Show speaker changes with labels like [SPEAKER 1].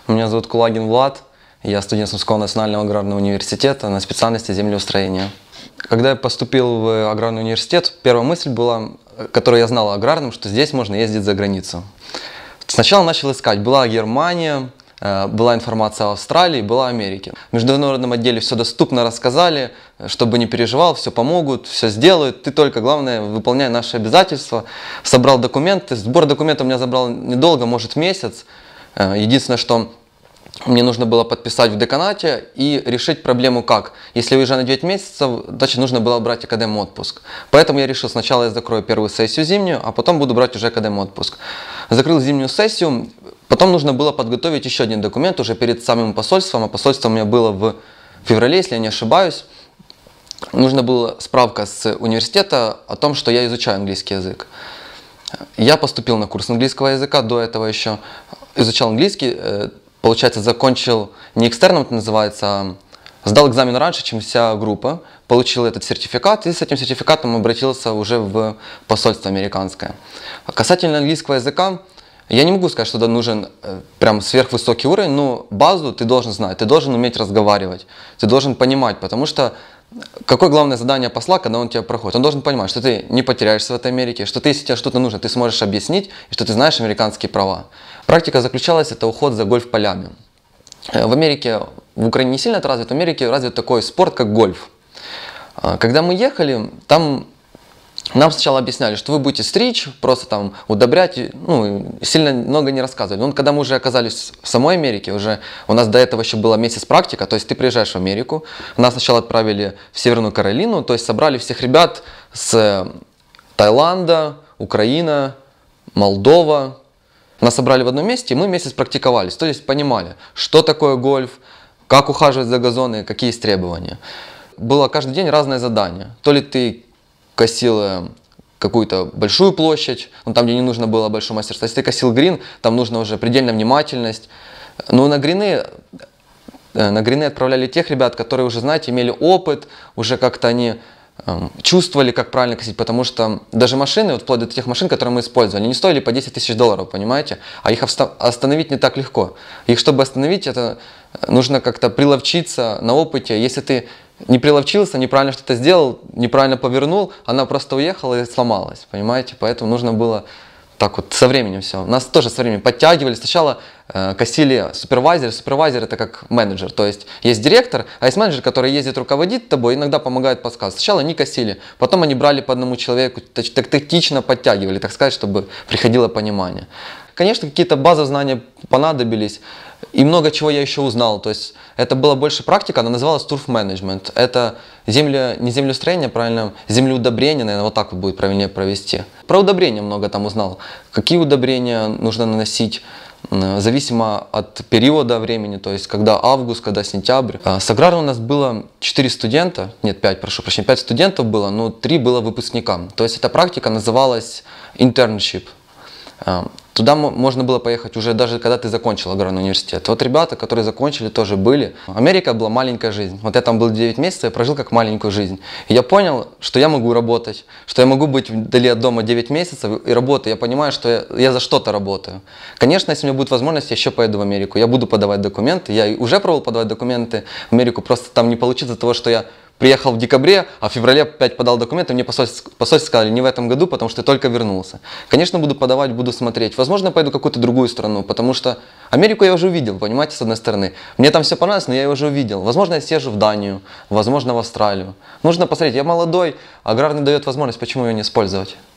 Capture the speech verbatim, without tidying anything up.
[SPEAKER 1] Меня зовут Кулагин Влад, я студент Сумского национального аграрного университета на специальности землеустроения. Когда я поступил в аграрный университет, первая мысль была, которую я знал о аграрном, что здесь можно ездить за границу. Сначала начал искать, была Германия, была информация о Австралии, была Америка. В международном отделе все доступно рассказали, чтобы не переживал, все помогут, все сделают. Ты только, главное, выполняй наши обязательства. Собрал документы. Сбор документов у меня забрал недолго, может месяц. Единственное, что мне нужно было подписать в деканате и решить проблему как. Если уезжаю на девять месяцев, значит нужно было брать академ отпуск. Поэтому я решил, сначала я закрою первую сессию зимнюю, а потом буду брать уже академ отпуск. Закрыл зимнюю сессию, потом нужно было подготовить еще один документ уже перед самим посольством. А посольство у меня было в феврале, если я не ошибаюсь. Нужна была справка с университета о том, что я изучаю английский язык. Я поступил на курс английского языка, до этого еще изучал английский. Получается, закончил не экстерном, это называется, а сдал экзамен раньше, чем вся группа, получил этот сертификат и с этим сертификатом обратился уже в посольство американское. Касательно английского языка, я не могу сказать, что туда нужен прям сверхвысокий уровень, но базу ты должен знать, ты должен уметь разговаривать, ты должен понимать, потому что какое главное задание посла, когда он тебя проходит? Он должен понимать, что ты не потеряешься в этой Америке, что ты, если тебе что-то нужно, ты сможешь объяснить, и что ты знаешь американские права. Практика заключалась, это уход за гольф-полями. В Америке, в Украине не сильно это развито, в Америке развит такой спорт, как гольф. Когда мы ехали, там нам сначала объясняли, что вы будете стричь, просто там удобрять, ну, сильно много не рассказывали. Но когда мы уже оказались в самой Америке, уже у нас до этого еще было месяц практика, то есть ты приезжаешь в Америку, нас сначала отправили в Северную Каролину, то есть собрали всех ребят с Таиланда, Украина, Молдова. Нас собрали в одном месте, и мы месяц практиковались, то есть понимали, что такое гольф, как ухаживать за газоны, какие есть требования. Было каждый день разное задание. То ли ты косил какую-то большую площадь, ну, там, где не нужно было большое мастерство. Если ты косил грин, там нужно уже предельная внимательность. Но на грины, на грины отправляли тех ребят, которые уже, знаете, имели опыт, уже как-то они э, чувствовали, как правильно косить, потому что даже машины, вот вплоть до тех машин, которые мы использовали, они не стоили по десять тысяч долларов, понимаете? А их остановить не так легко. Их, чтобы остановить, это нужно как-то приловчиться на опыте. Если ты не приловчился, неправильно что-то сделал, неправильно повернул, она просто уехала и сломалась, понимаете? Поэтому нужно было так вот со временем все. Нас тоже со временем подтягивали. Сначала э, косили супервайзер. Супервайзер это как менеджер, то есть есть директор, а есть менеджер, который ездит, руководит тобой, иногда помогает подсказывать. Сначала они косили, потом они брали по одному человеку, так тактично подтягивали, так сказать, чтобы приходило понимание. Конечно, какие-то базовые знания понадобились, и много чего я еще узнал. То есть это была больше практика, она называлась турф-менеджмент. Это земля, не землеустроение, правильно, землеудобрение, наверное, вот так вот будет правильнее провести. Про удобрения много там узнал. Какие удобрения нужно наносить, зависимо от периода времени, то есть когда август, когда сентябрь. С аграром у нас было четыре студента, нет, пять, прошу прощения, пять студентов было, но три было выпускникам. То есть эта практика называлась internship. Туда можно было поехать уже даже когда ты закончил аграрный университет. Вот ребята, которые закончили, тоже были. Америка была маленькая жизнь. Вот я там был девять месяцев, я прожил как маленькую жизнь. И я понял, что я могу работать, что я могу быть вдали от дома девять месяцев и работать. Я понимаю, что я, я за что-то работаю. Конечно, если у меня будет возможность, я еще поеду в Америку. Я буду подавать документы. Я уже пробовал подавать документы в Америку. Просто там не получится того, что я приехал в декабре, а в феврале опять подал документы, мне посольство, посольство сказали, не в этом году, потому что я только вернулся. Конечно, буду подавать, буду смотреть. Возможно, пойду в какую-то другую страну, потому что Америку я уже увидел, понимаете, с одной стороны. Мне там все понравилось, но я ее уже увидел. Возможно, я съезжу в Данию, возможно, в Австралию. Нужно посмотреть, я молодой, аграрный дает возможность, почему ее не использовать.